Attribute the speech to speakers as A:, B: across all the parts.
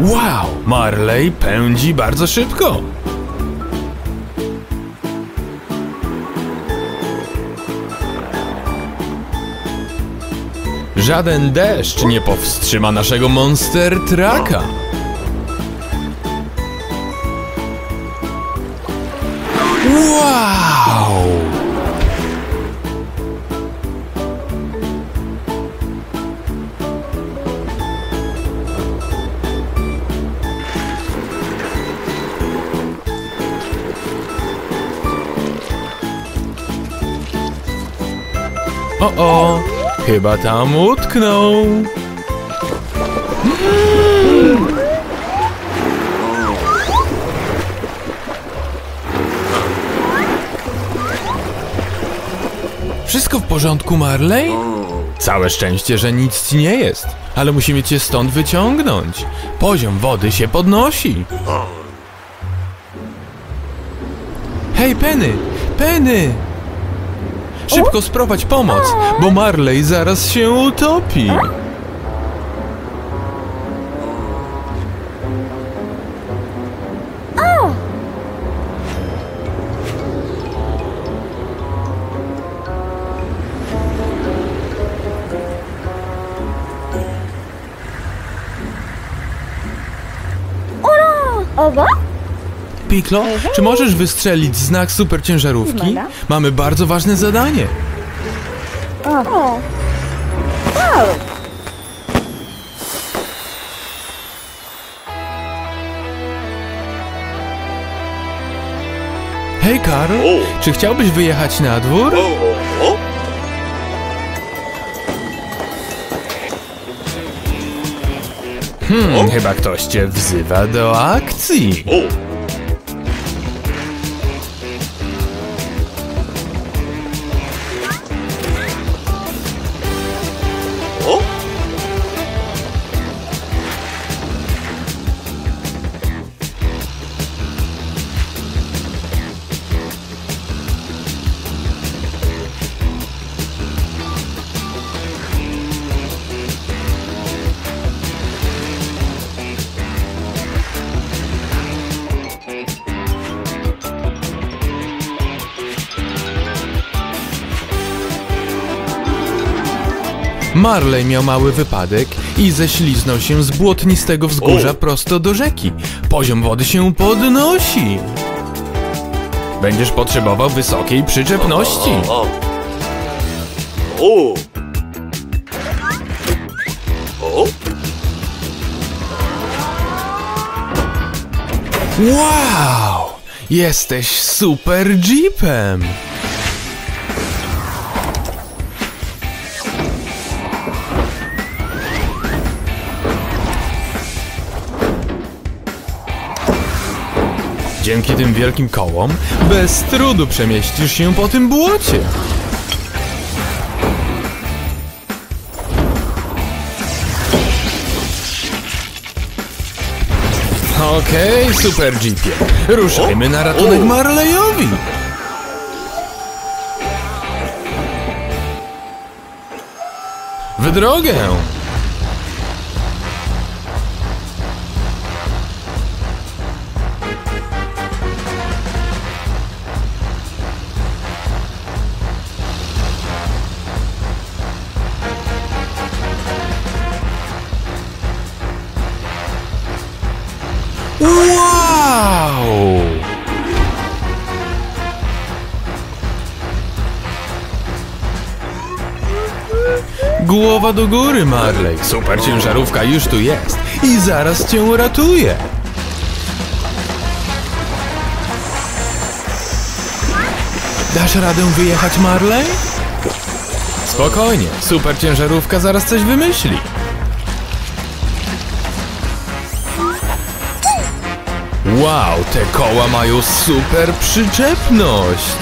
A: Wow, Marley pędzi bardzo szybko. Żaden deszcz nie powstrzyma naszego Monster Trucka. Wow! O, chyba tam utknął. Wszystko w porządku, Marley? Całe szczęście, że nic ci nie jest, ale musimy cię stąd wyciągnąć. Poziom wody się podnosi. Hej, Penny! Penny! Szybko sprowadź pomoc, bo Marley zaraz się utopi. Piklo, czy możesz wystrzelić znak superciężarówki? Mamy bardzo ważne zadanie. Hej, Karl, czy chciałbyś wyjechać na dwór? Chyba ktoś cię wzywa do akcji. Marley miał mały wypadek i ześliznął się z błotnistego wzgórza prosto do rzeki. Poziom wody się podnosi. Będziesz potrzebował wysokiej przyczepności. Wow! Jesteś super jeepem! Dzięki tym wielkim kołom bez trudu przemieścisz się po tym błocie. Okej, super jeepie. Ruszajmy na ratunek Marleyowi. W drogę! Wow! Głowa do góry, Marley. Super ciężarówka już tu jest i zaraz cię uratuje. Dasz radę wyjechać, Marley? Spokojnie, super ciężarówka zaraz coś wymyśli. Wow, te koła mają super przyczepność.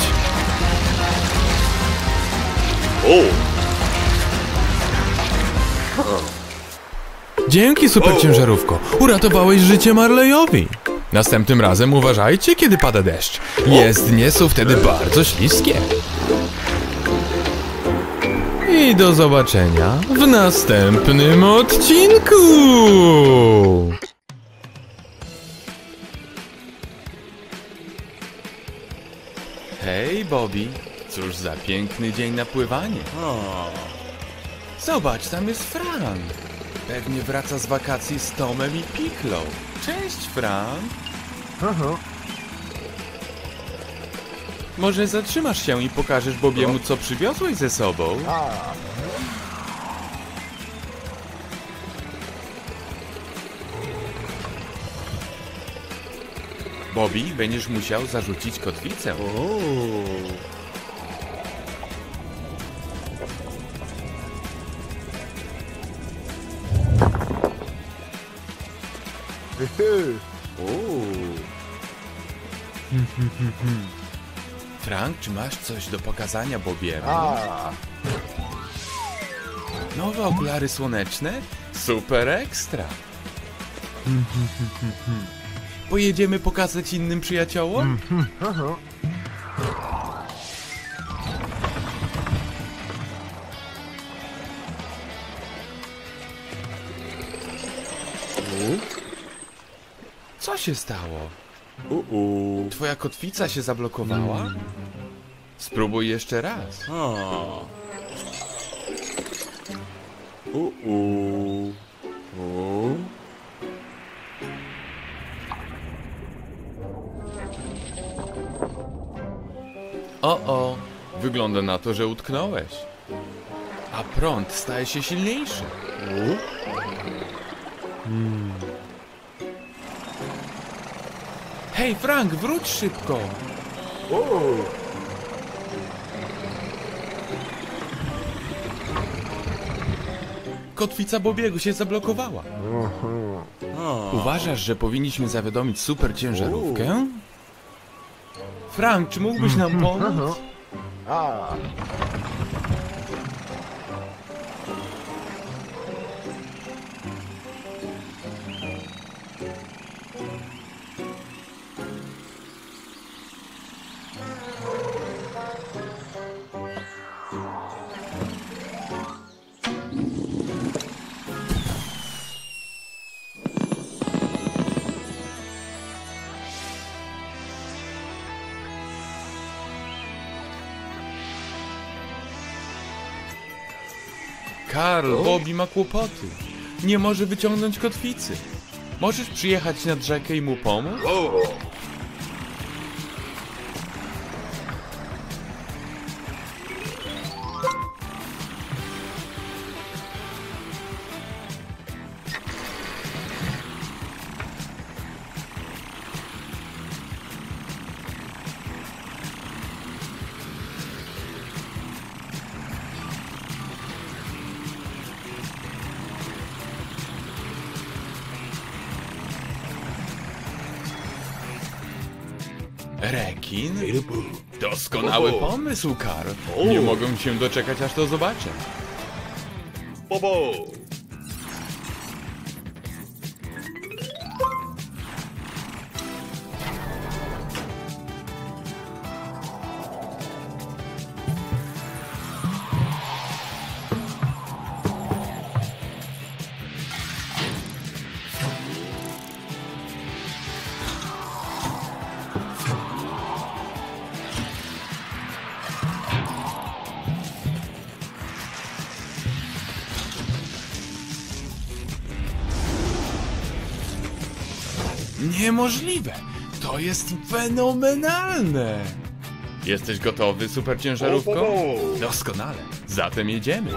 A: Dzięki, super ciężarówko. Uratowałeś życie Marleyowi. Następnym razem uważajcie, kiedy pada deszcz. Jezdnie są wtedy bardzo śliskie. I do zobaczenia w następnym odcinku. Hej, Bobby. Cóż za piękny dzień na pływanie. Zobacz, tam jest Frank. Pewnie wraca z wakacji z Tomem i Piklą. Cześć, Frank. Może zatrzymasz się i pokażesz Bobiemu, co przywiozłeś ze sobą? Bobby, będziesz musiał zarzucić kotwicę. Frank, czy masz coś do pokazania Bobiemu? Nowe okulary słoneczne? Super ekstra! Pojedziemy pokazać innym przyjaciołom? Co się stało? Twoja kotwica się zablokowała? Spróbuj jeszcze raz. O, wygląda na to, że utknąłeś. A prąd staje się silniejszy. Hej, Frank, wróć szybko! Kotwica Bobiego się zablokowała. Uważasz, że powinniśmy zawiadomić super ciężarówkę? Frank, czy mógłbyś nam pomóc? Karl, Bobby ma kłopoty. Nie może wyciągnąć kotwicy. Możesz przyjechać nad rzekę i mu pomóc? Rekin? Doskonały pomysł, Karl. Nie mogę się doczekać, aż to zobaczę. Niemożliwe! To jest fenomenalne! Jesteś gotowy, super ciężarówko? Doskonale. Zatem jedziemy.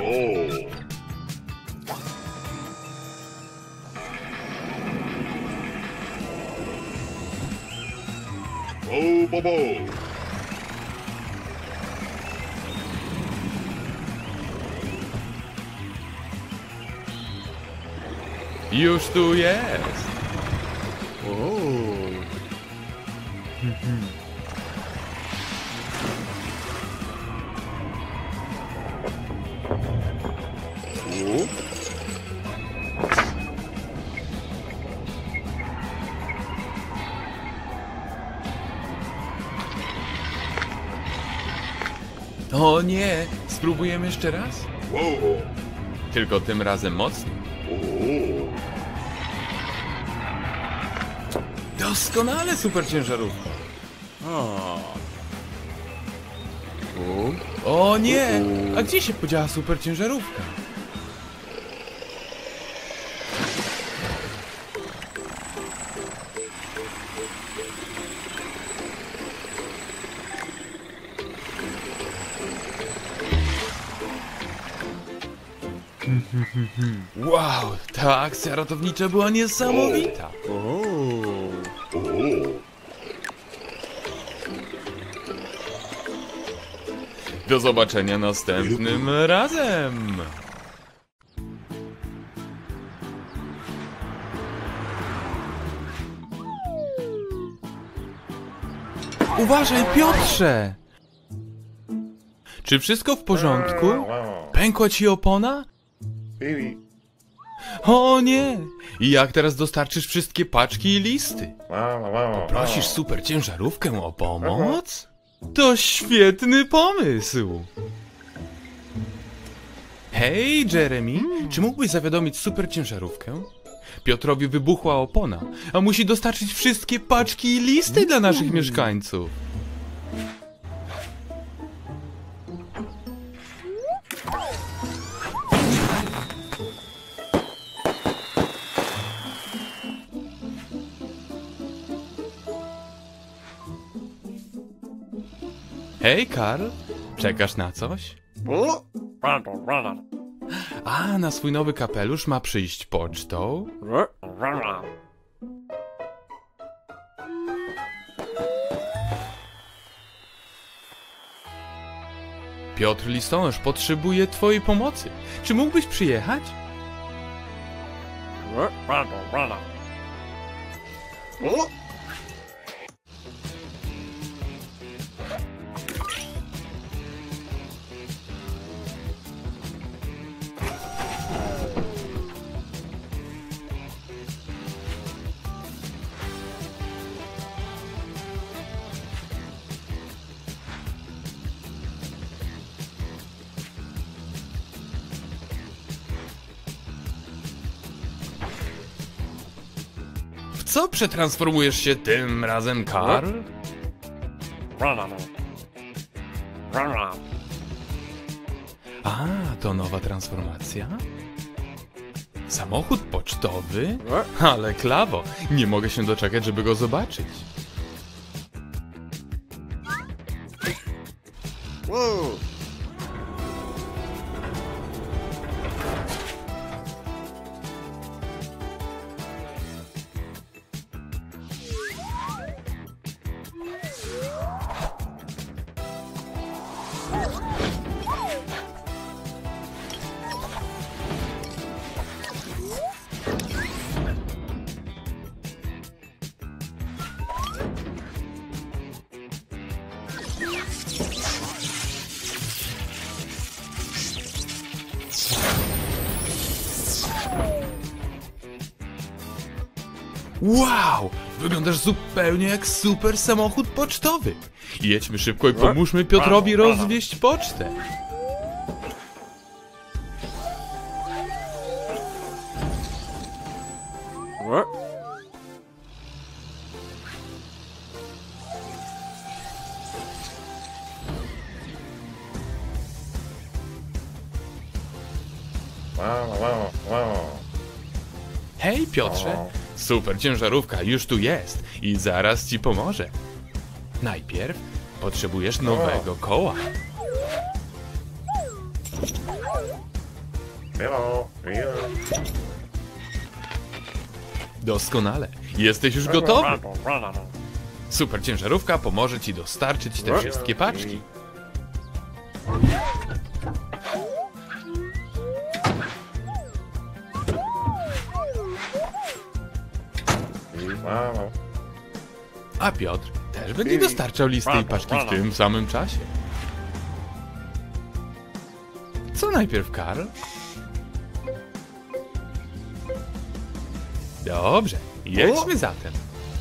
A: Już tu jest. O nie! Spróbujemy jeszcze raz? Tylko tym razem mocniej. Doskonale, super ciężarówka. O nie! A gdzie się podziała super ciężarówka? Wow, ta akcja ratownicza była niesamowita. Do zobaczenia następnym razem. Uważaj, Piotrze! Czy wszystko w porządku? Pękła ci opona? O nie! I jak teraz dostarczysz wszystkie paczki i listy? Poprosisz super ciężarówkę o pomoc? To świetny pomysł! Hej, Jeremy, czy mógłbyś zawiadomić super ciężarówkę? Piotrowi wybuchła opona, a musi dostarczyć wszystkie paczki i listy dla naszych mieszkańców. Hej, Karl, czekasz na coś? A, na swój nowy kapelusz ma przyjść pocztą? Piotr Listonosz potrzebuje twojej pomocy. Czy mógłbyś przyjechać? W co przetransformujesz się tym razem, Karl? A, to nowa transformacja? Samochód pocztowy? Ale klawo, nie mogę się doczekać, żeby go zobaczyć. Wow! Wyglądasz zupełnie jak super samochód pocztowy. Jedźmy szybko i pomóżmy Piotrowi rozwieźć pocztę. Hej, Piotrze! Super ciężarówka już tu jest i zaraz ci pomoże. Najpierw potrzebujesz nowego koła. Doskonale. Jesteś już gotowy. Super ciężarówka pomoże ci dostarczyć te wszystkie paczki. A Piotr też będzie dostarczał listy i paczki w tym samym czasie. Co najpierw, Karl? Dobrze, jedźmy zatem.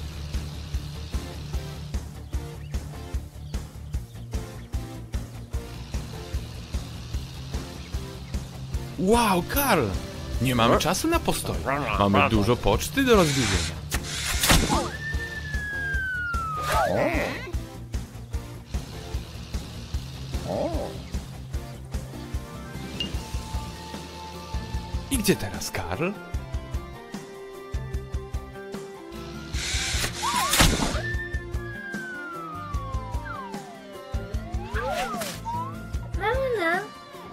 A: Wow, Karl! Nie mamy czasu na postoj. Mamy dużo poczty do rozwiezienia. I gdzie teraz Karl?
B: Mama.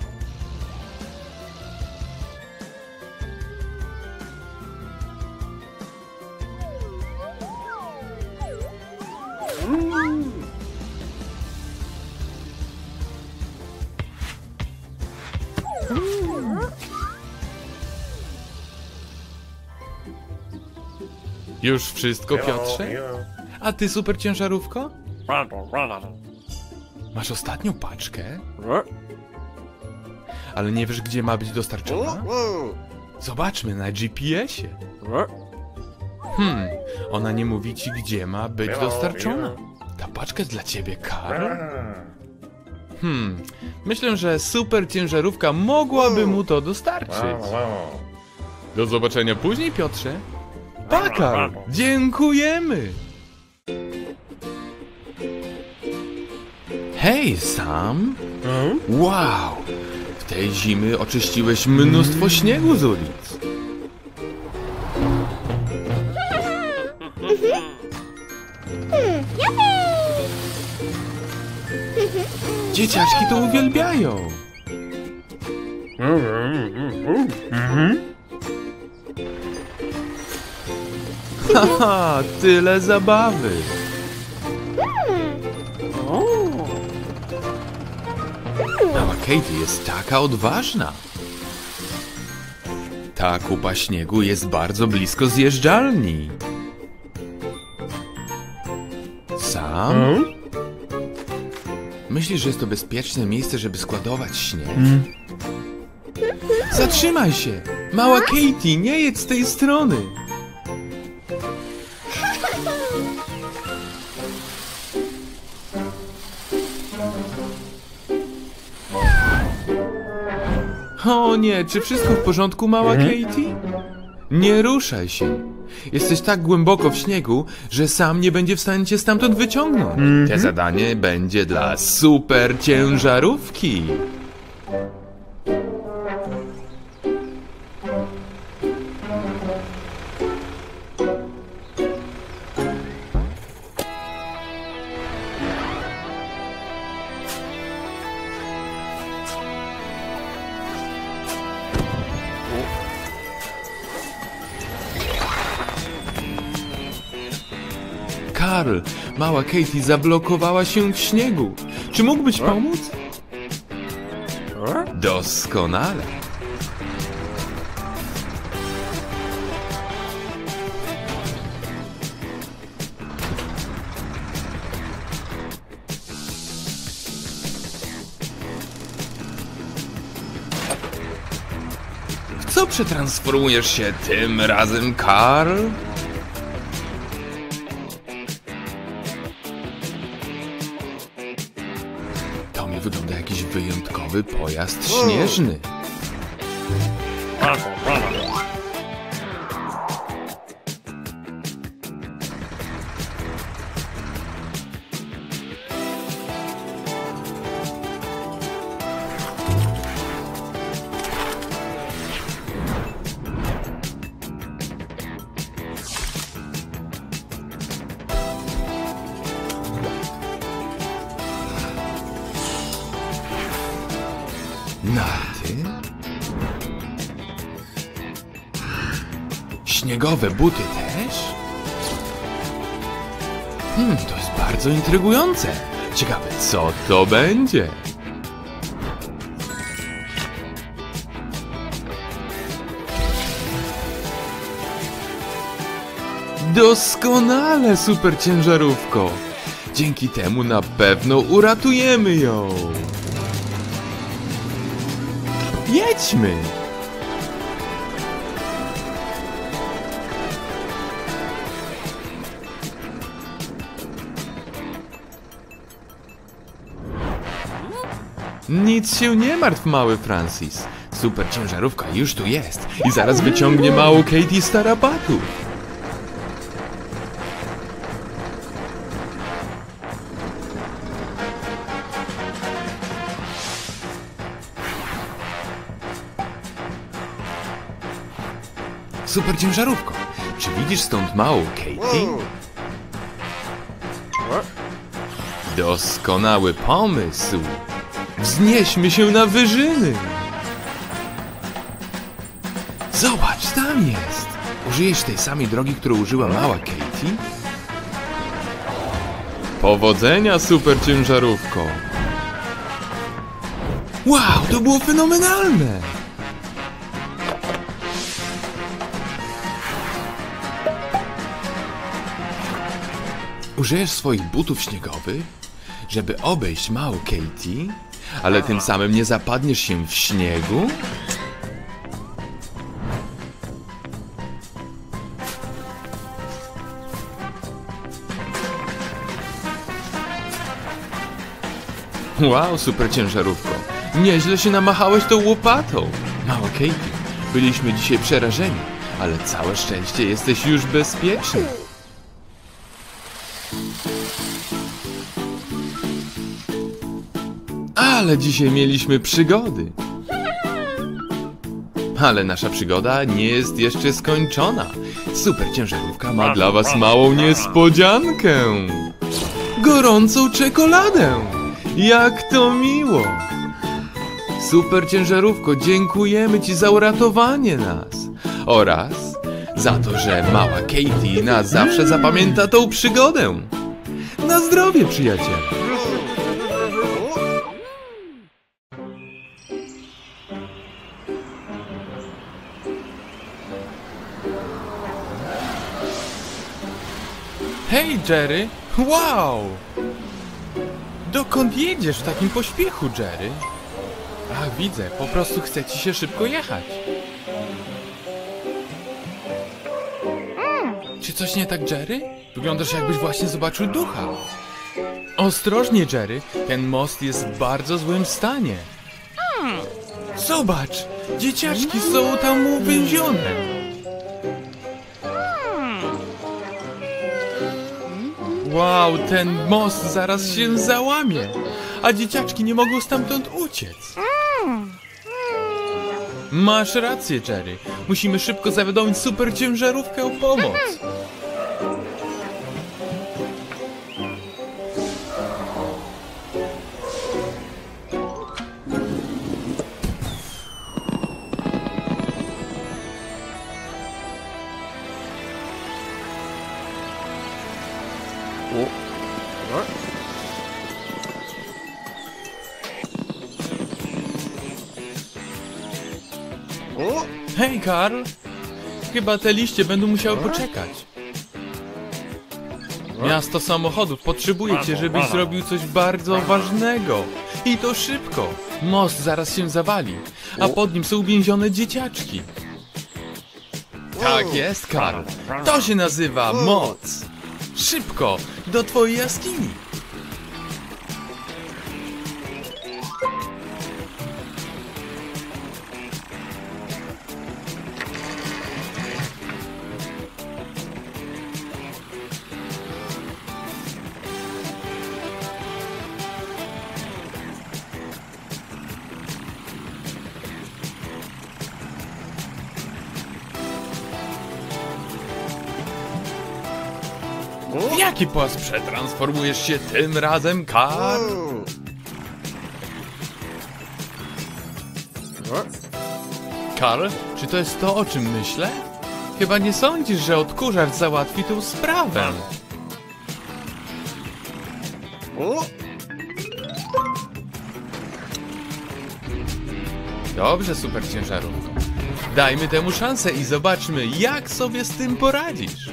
A: Już wszystko, Piotrze? A ty, super ciężarówko? Masz ostatnią paczkę? Ale nie wiesz, gdzie ma być dostarczona? Zobaczmy na GPS-ie. Ona nie mówi ci, gdzie ma być dostarczona. Ta paczka jest dla ciebie, Karl? Myślę, że super ciężarówka mogłaby mu to dostarczyć. Do zobaczenia później, Piotrze. Pa, Karl! Dziękujemy! Hej, Sam! Wow! W tej zimy oczyściłeś mnóstwo śniegu z ulic. Dzieciaczki to uwielbiają. Haha, tyle zabawy. Mała Katie jest taka odważna. Ta kupa śniegu jest bardzo blisko zjeżdżalni. Sam? Myślisz, że jest to bezpieczne miejsce, żeby składować śnieg? Zatrzymaj się! Mała Katie, nie jedź z tej strony! O nie, czy wszystko w porządku, mała Katie? Nie ruszaj się. Jesteś tak głęboko w śniegu, że sam nie będzie w stanie cię stamtąd wyciągnąć. To zadanie będzie dla super ciężarówki. Karl, mała Katie zablokowała się w śniegu. Czy mógłbyś pomóc? Doskonale. W co przetransformujesz się tym razem, Karl? Wygląda jakiś wyjątkowy pojazd śnieżny. Narty? Śniegowe buty też? To jest bardzo intrygujące. Ciekawe, co to będzie? Doskonale, super ciężarówko. Dzięki temu na pewno uratujemy ją. Jedźmy! Nic się nie martw, mały Francis. Super ciężarówka już tu jest i zaraz wyciągnie małą Katie z tarapatu. Super ciężarówko, czy widzisz stąd małą Katie? Doskonały pomysł! Wznieśmy się na wyżyny! Zobacz, tam jest! Użyjesz tej samej drogi, którą użyła mała Katie? Powodzenia, super ciężarówko! Wow, to było fenomenalne! Użyjesz swoich butów śniegowych, żeby obejść małą Katie, ale tym samym nie zapadniesz się w śniegu? Wow, super ciężarówko. Nieźle się namachałeś tą łopatą. Mała Katie, byliśmy dzisiaj przerażeni, ale całe szczęście jesteś już bezpieczny. Ale dzisiaj mieliśmy przygody. Ale nasza przygoda nie jest jeszcze skończona. Super ciężarówka ma dla was małą niespodziankę. Gorącą czekoladę. Jak to miło! Super ciężarówko, dziękujemy ci za uratowanie nas. Oraz za to, że mała Katie na zawsze zapamięta tą przygodę. Na zdrowie, przyjaciele! Hej, Jerry! Wow! Dokąd jedziesz w takim pośpiechu, Jerry? Ach, widzę, po prostu chce ci się szybko jechać. Czy coś nie tak, Jerry? Wyglądasz, jakbyś właśnie zobaczył ducha. Ostrożnie, Jerry, ten most jest w bardzo złym stanie. Zobacz, dzieciaczki są tam uwięzione. Wow, ten most zaraz się załamie, a dzieciaczki nie mogą stamtąd uciec. Masz rację, Jerry. Musimy szybko zawiadomić super ciężarówkę o pomoc. Hej, Karl! Chyba te liście będą musiały poczekać. Miasto samochodów potrzebuje cię, żebyś zrobił coś bardzo ważnego. I to szybko. Most zaraz się zawali, a pod nim są uwięzione dzieciaczki. Tak jest, Karl. To się nazywa moc. Szybko, do twojej jaskini. W jaki płas przetransformujesz się tym razem, Karl? Karl, czy to jest to, o czym myślę? Chyba nie sądzisz, że odkurzacz załatwi tę sprawę. Dobrze, super ciężarówko. Dajmy temu szansę i zobaczmy, jak sobie z tym poradzisz.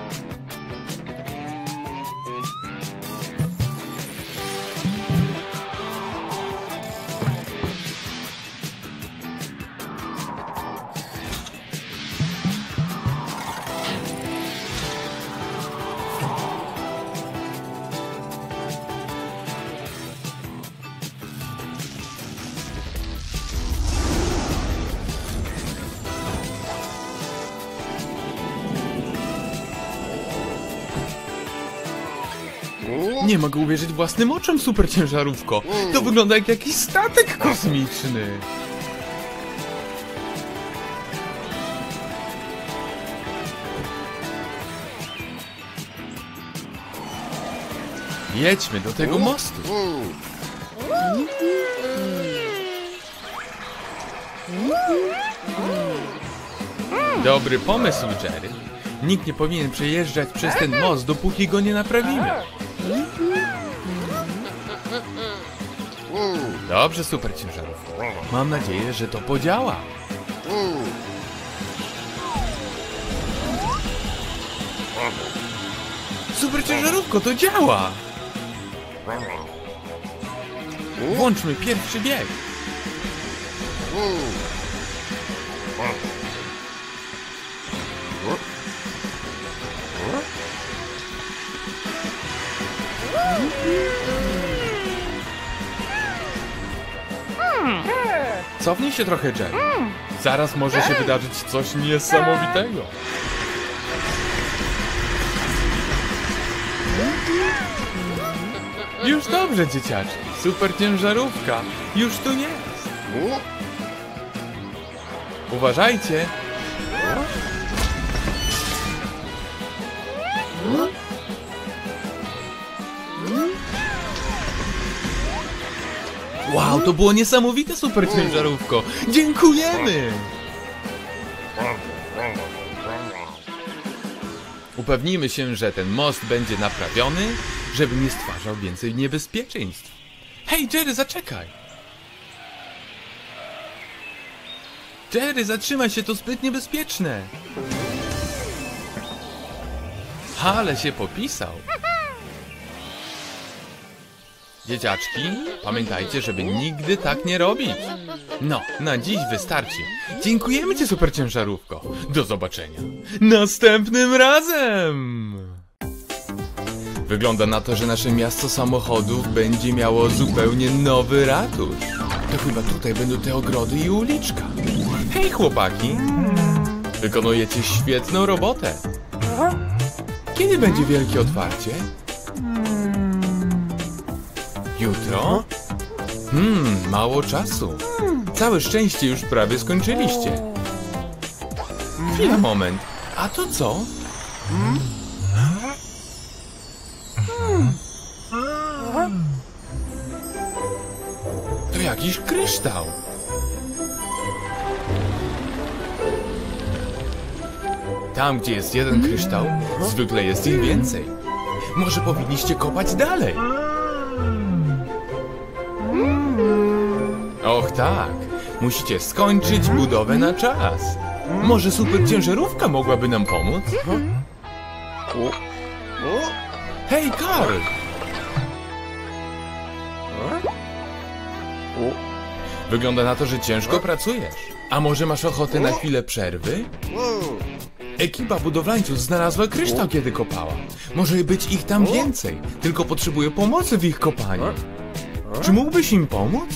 A: Nie mogę uwierzyć własnym oczom, super ciężarówko. To wygląda jak jakiś statek kosmiczny. Jedźmy do tego mostu. Dobry pomysł, Jerry. Nikt nie powinien przejeżdżać przez ten most, dopóki go nie naprawimy. Dobrze, super ciężarówko. Mam nadzieję, że to podziała. Super ciężarówko, to działa! Włączmy pierwszy bieg. Cofnij się trochę, Jerry. Zaraz może się wydarzyć coś niesamowitego. Już dobrze, dzieciaczki. Super ciężarówka. Już tu jest. Uważajcie. Wow, to było niesamowite, super ciężarówko. Dziękujemy. Upewnijmy się, że ten most będzie naprawiony, żeby nie stwarzał więcej niebezpieczeństw. Hej, Jerry, zaczekaj! Jerry, zatrzymaj się, to zbyt niebezpieczne! Ale się popisał! Dzieciaczki, pamiętajcie, żeby nigdy tak nie robić. No, na dziś wystarczy. Dziękujemy ci, super ciężarówko. Do zobaczenia następnym razem! Wygląda na to, że nasze miasto samochodów będzie miało zupełnie nowy ratusz. To chyba tutaj będą te ogrody i uliczka. Hej, chłopaki! Wykonujecie świetną robotę. Kiedy będzie wielkie otwarcie? Jutro? Mało czasu. Całe szczęście, już prawie skończyliście. Chwila, moment. A to co? To jakiś kryształ. Tam, gdzie jest jeden kryształ, zwykle jest ich więcej. Może powinniście kopać dalej? Och tak, musicie skończyć budowę na czas. Może super ciężarówka mogłaby nam pomóc? Hej, Karl! Wygląda na to, że ciężko pracujesz. A może masz ochotę na chwilę przerwy? Ekipa budowlańców znalazła kryształ, kiedy kopała. Może być ich tam więcej, tylko potrzebuję pomocy w ich kopaniu. Czy mógłbyś im pomóc?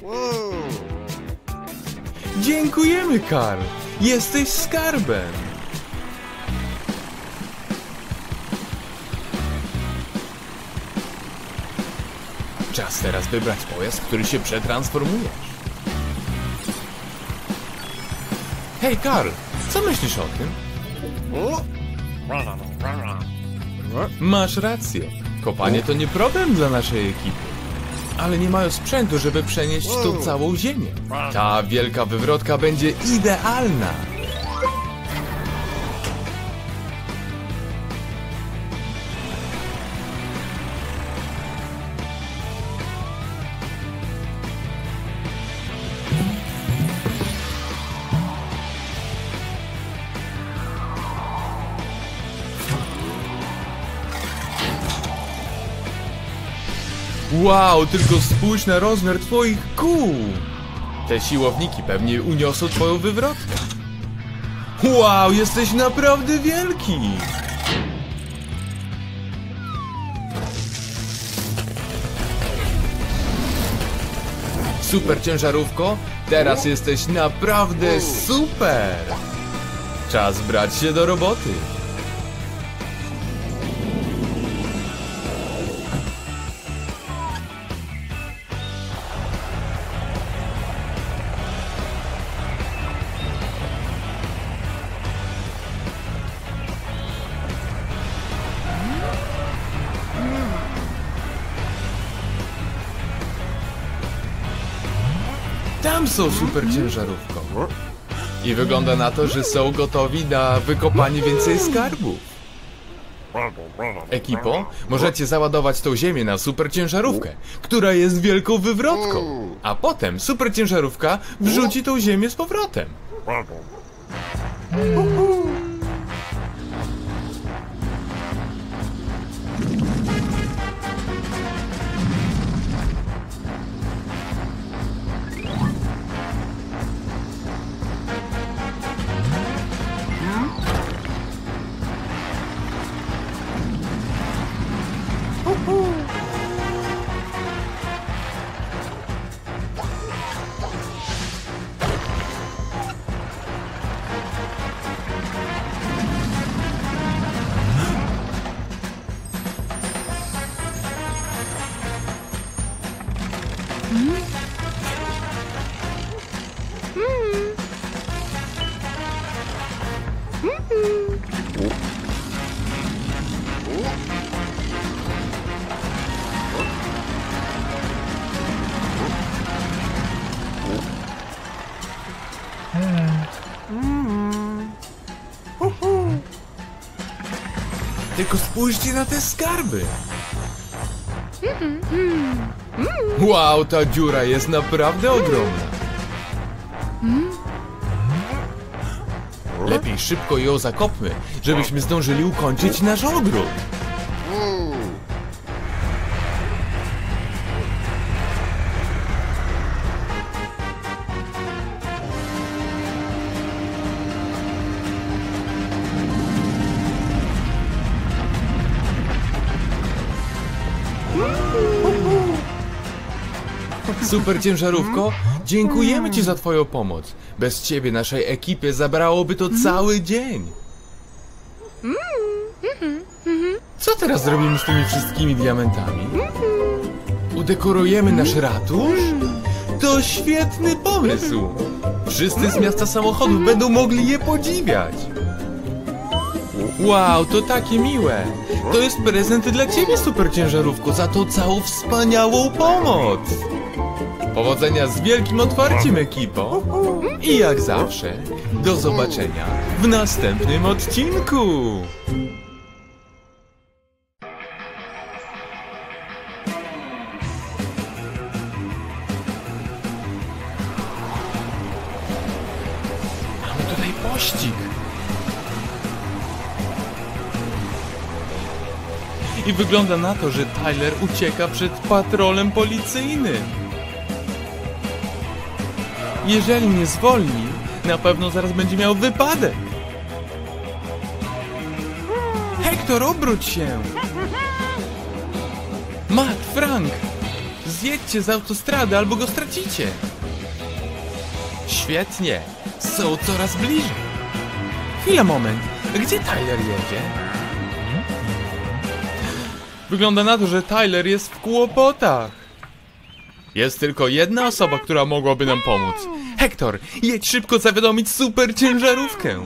A: Dziękujemy, Karl! Jesteś skarbem! Czas teraz wybrać pojazd, który się przetransformujesz. Hej, Karl! Co myślisz o tym? Masz rację. Kopanie to nie problem dla naszej ekipy. Ale nie mają sprzętu, żeby przenieść tu całą ziemię. Ta wielka wywrotka będzie idealna. Wow, tylko spójrz na rozmiar twoich kół! Te siłowniki pewnie uniosą twoją wywrotkę. Wow, jesteś naprawdę wielki! Super ciężarówko, teraz jesteś naprawdę super! Czas brać się do roboty. tam są super ciężarówką. I wygląda na to, że są gotowi na wykopanie więcej skarbów. Ekipo, możecie załadować tą ziemię na super ciężarówkę, która jest wielką wywrotką. A potem super ciężarówka wrzuci tą ziemię z powrotem. Tylko spójrzcie na te skarby. Wow, ta dziura jest naprawdę ogromna. Lepiej szybko ją zakopmy, żebyśmy zdążyli ukończyć nasz ogród. Super ciężarówko, dziękujemy Ci za Twoją pomoc. Bez Ciebie naszej ekipie zabrałoby to cały dzień. Co teraz zrobimy z tymi wszystkimi diamentami? Udekorujemy nasz ratusz? To świetny pomysł! Wszyscy z miasta samochodów będą mogli je podziwiać. Wow, to takie miłe! To jest prezent dla Ciebie, super ciężarówko, za tą całą wspaniałą pomoc! Powodzenia z wielkim otwarciem, ekipo! I jak zawsze, do zobaczenia w następnym odcinku! Mamy tutaj pościg! I wygląda na to, że Tyler ucieka przed patrolem policyjnym. Jeżeli mnie zwolni, na pewno zaraz będzie miał wypadek. Hektor, obróć się! Matt, Frank! Zjedźcie z autostrady, albo go stracicie. Świetnie! Są coraz bliżej. Chwila, moment. Gdzie Tyler jedzie? Wygląda na to, że Tyler jest w kłopotach. Jest tylko jedna osoba, która mogłaby nam pomóc. Hektor, jedź szybko zawiadomić super ciężarówkę.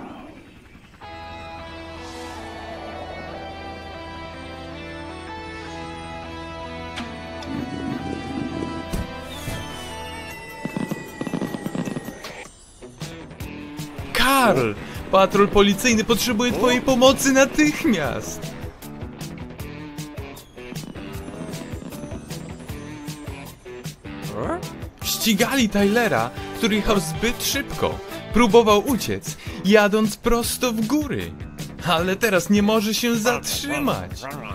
A: Karl, patrol policyjny potrzebuje twojej pomocy natychmiast. Ścigali Tylera, który jechał zbyt szybko. Próbował uciec, jadąc prosto w góry. Ale teraz nie może się zatrzymać.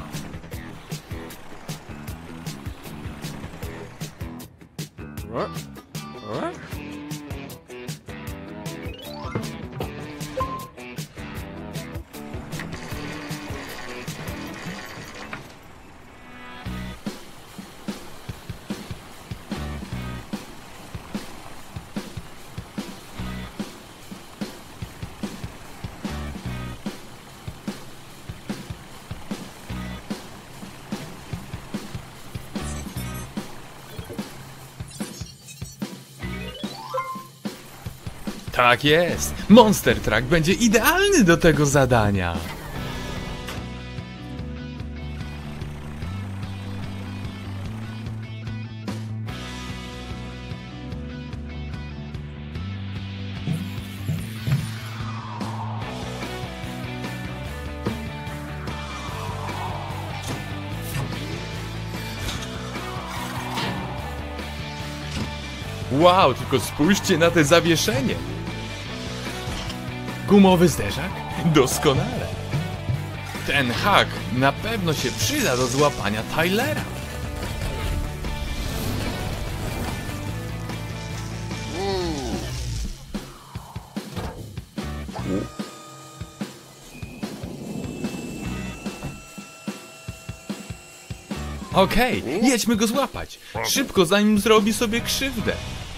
A: Tak jest! Monster Truck będzie idealny do tego zadania! Wow, tylko spójrzcie na te zawieszenie. Gumowy zderzak? Doskonale. Ten hak na pewno się przyda do złapania Tylera. Okej, jedźmy go złapać. Szybko, zanim zrobi sobie krzywdę.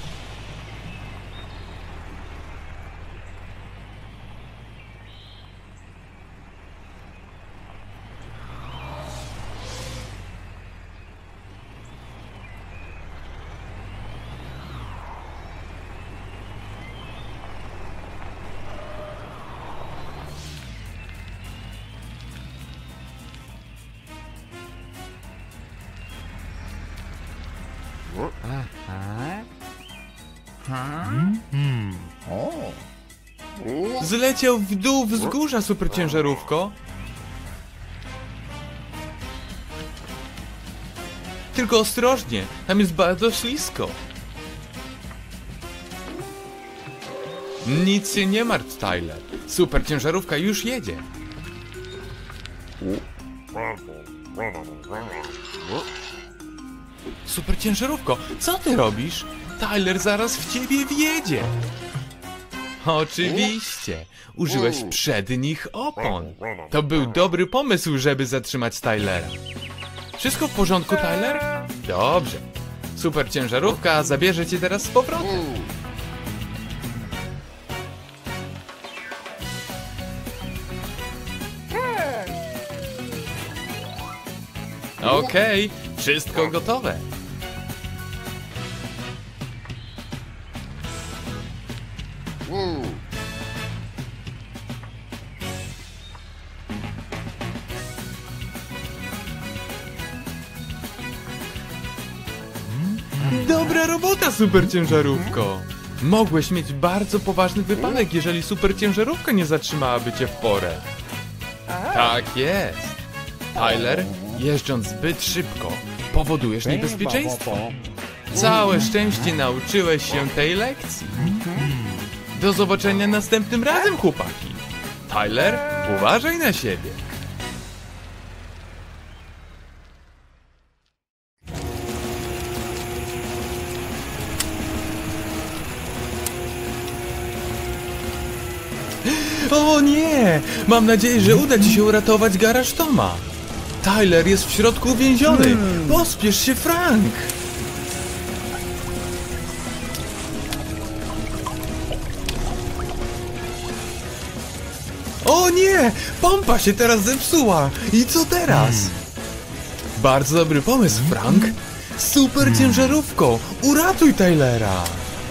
A: Zleciał w dół wzgórza, superciężarówko. Tylko ostrożnie, tam jest bardzo ślisko. Nic się nie martw, Tyler. Superciężarówka już jedzie. Superciężarówko, co ty robisz? Tyler zaraz w ciebie wjedzie. Oczywiście. Użyłeś przednich opon. To był dobry pomysł, żeby zatrzymać Tylera. Wszystko w porządku, Tyler? Dobrze. Superciężarówka zabierze cię teraz z powrotem. Okej, wszystko gotowe. Dobra robota, superciężarówko! Mogłeś mieć bardzo poważny wypadek, jeżeli superciężarówka nie zatrzymałaby cię w porę. Tak jest. Tyler, jeżdżąc zbyt szybko, powodujesz niebezpieczeństwo. Całe szczęście nauczyłeś się tej lekcji. Do zobaczenia następnym razem, chłopaki. Tyler, uważaj na siebie. O nie! Mam nadzieję, że uda ci się uratować garaż Toma. Tyler jest w środku uwięziony. Pospiesz się, Frank! O nie! Pompa się teraz zepsuła! I co teraz? Bardzo dobry pomysł, Frank. Super ciężarówko! Uratuj Tylera!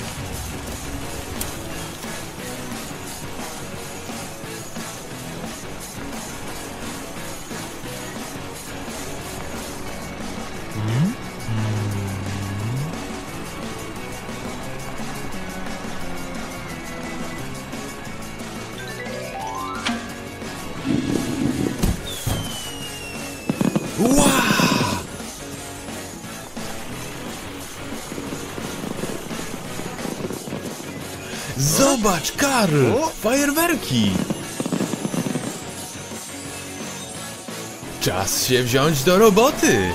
A: Wow! Zobacz, Karl! Fajerwerki! Czas się wziąć do roboty!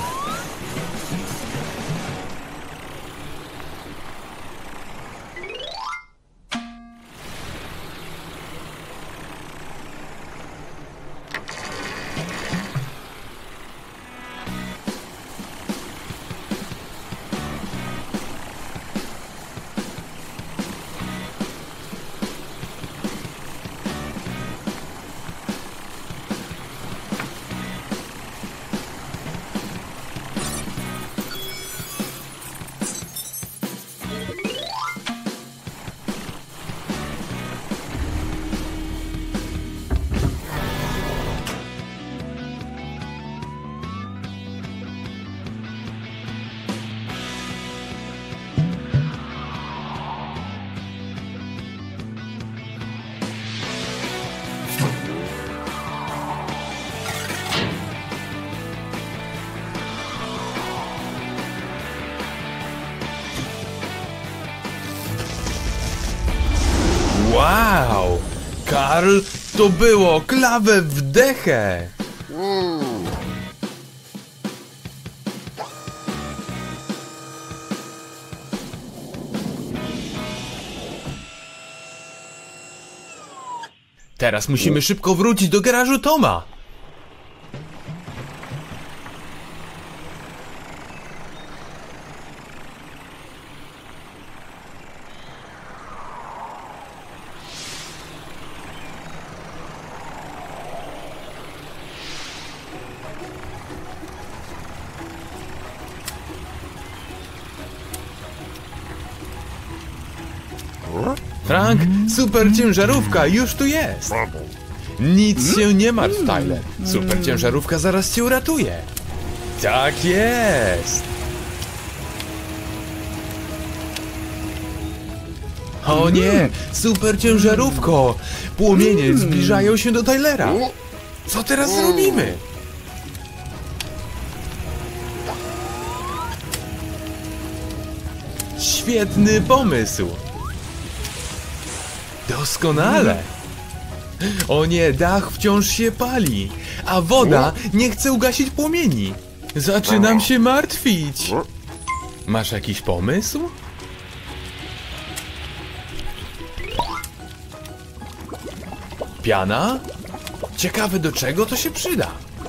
A: Wow! Karl, to było klawę w dechę! Teraz musimy szybko wrócić do garażu Toma. Frank, super ciężarówka już tu jest. Nic się nie martw, Tyler. Super ciężarówka zaraz cię uratuje. Tak jest. O nie, super ciężarówko. Płomienie zbliżają się do Tylera. Co teraz zrobimy? Świetny pomysł. Doskonale! O nie, dach wciąż się pali, a woda nie chce ugasić płomieni. Zaczynam się martwić. Masz jakiś pomysł? Piana? Ciekawe, do czego to się przyda.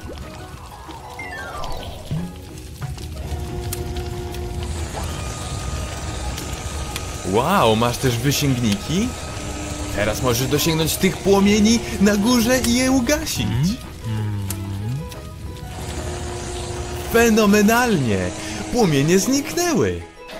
A: Wow, masz też wysięgniki? Teraz możesz dosięgnąć tych płomieni na górze i je ugasić. Fenomenalnie! Płomienie zniknęły.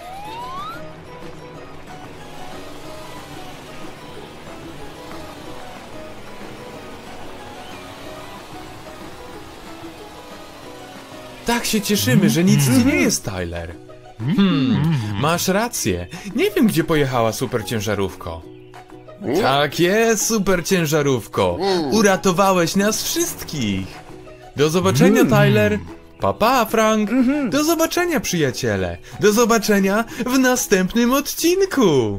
A: Tak się cieszymy, że nic ci nie jest, Tyler. Masz rację. Nie wiem, gdzie pojechała super ciężarówko. Tak jest, super ciężarówko. Uratowałeś nas wszystkich. Do zobaczenia, Tyler. Pa, Frank. Do zobaczenia, przyjaciele. Do zobaczenia w następnym odcinku.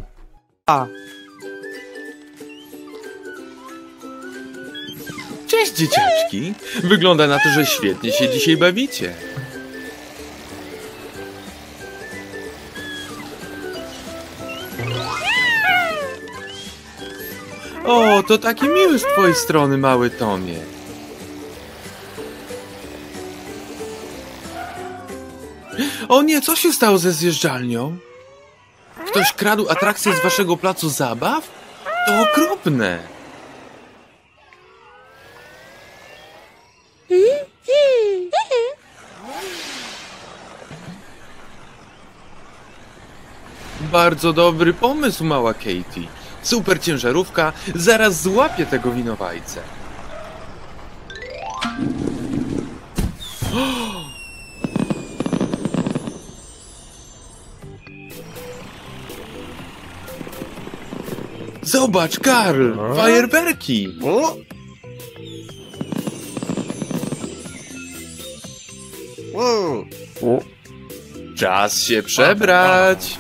A: Cześć, dzieciaczki. Wygląda na to, że świetnie się dzisiaj bawicie. O, to taki miły z twojej strony, mały Tomie. O nie, co się stało ze zjeżdżalnią? Ktoś kradł atrakcję z waszego placu zabaw? To okropne. Bardzo dobry pomysł, mała Katie. Super ciężarówka zaraz złapie tego winowajcę. Zobacz, Karl! Fajerwerki! Czas się przebrać!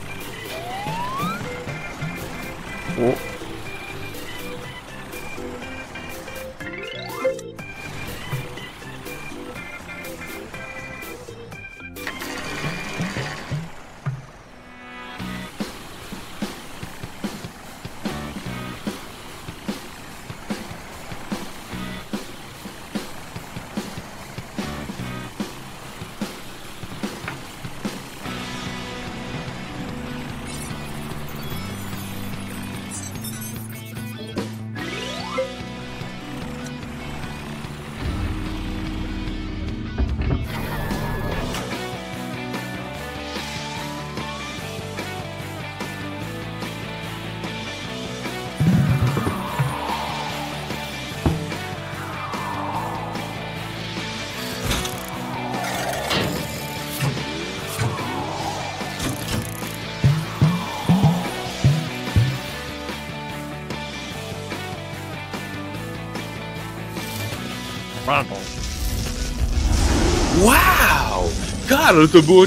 A: Wow! Karl, to było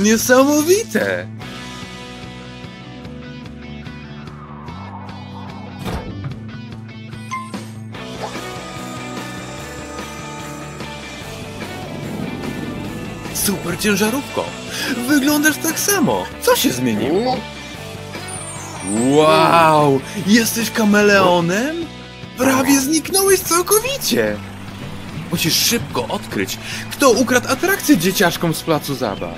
A: niesamowite! Super ciężarówko! Wyglądasz tak samo! Co się zmieniło? Wow! Jesteś kameleonem? Prawie zniknąłeś całkowicie! Musisz szybko odkryć, kto ukradł atrakcję dzieciaczkom z placu zabaw.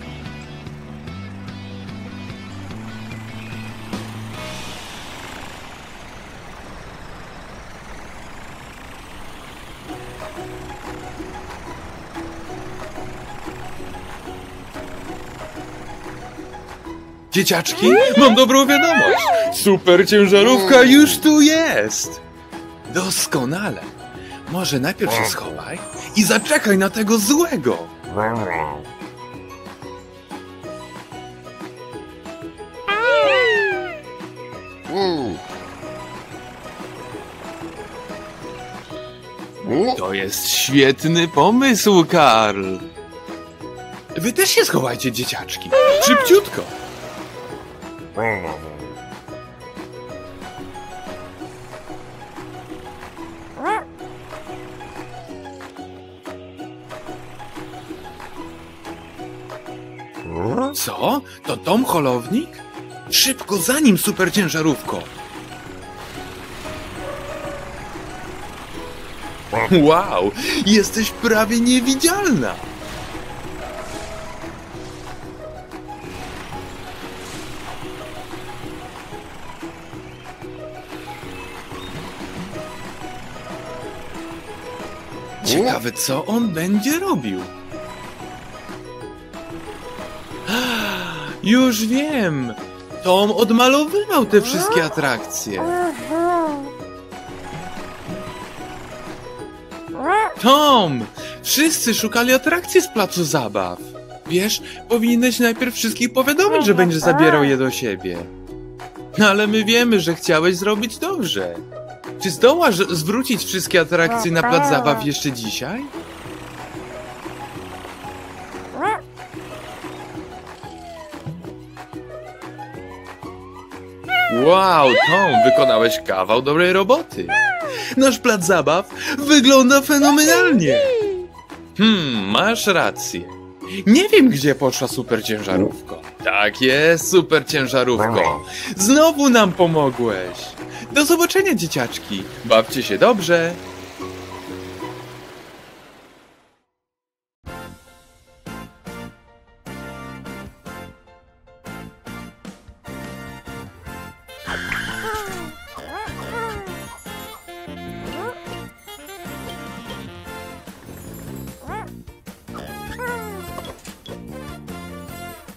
A: Dzieciaczki, mam dobrą wiadomość! Super ciężarówka już tu jest! Doskonale! Może najpierw się schowaj i zaczekaj na tego złego! To jest świetny pomysł, Karl! Wy też się schowajcie, dzieciaczki! Szybciutko! Co? To Tom Holownik? Szybko za nim, super ciężarówko! Wow! Jesteś prawie niewidzialna! Ciekawe, co on będzie robił. Już wiem! Tom odmalowywał te wszystkie atrakcje. Tom! Wszyscy szukali atrakcji z placu zabaw. Wiesz, powinieneś najpierw wszystkich powiadomić, że będziesz zabierał je do siebie. No ale my wiemy, że chciałeś zrobić dobrze. Czy zdołasz zwrócić wszystkie atrakcje na plac zabaw jeszcze dzisiaj? Wow, Tom, wykonałeś kawał dobrej roboty. Nasz plac zabaw wygląda fenomenalnie. Masz rację. Nie wiem, gdzie poszła super ciężarówko. Tak jest, super ciężarówko. Znowu nam pomogłeś. Do zobaczenia, dzieciaczki. Bawcie się dobrze.